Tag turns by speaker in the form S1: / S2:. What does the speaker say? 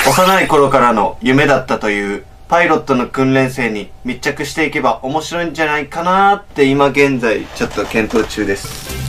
S1: 幼い頃からの夢だったというパイロットの訓練生に密着していけば面白いんじゃないかなーって今現在ちょっと検討中です。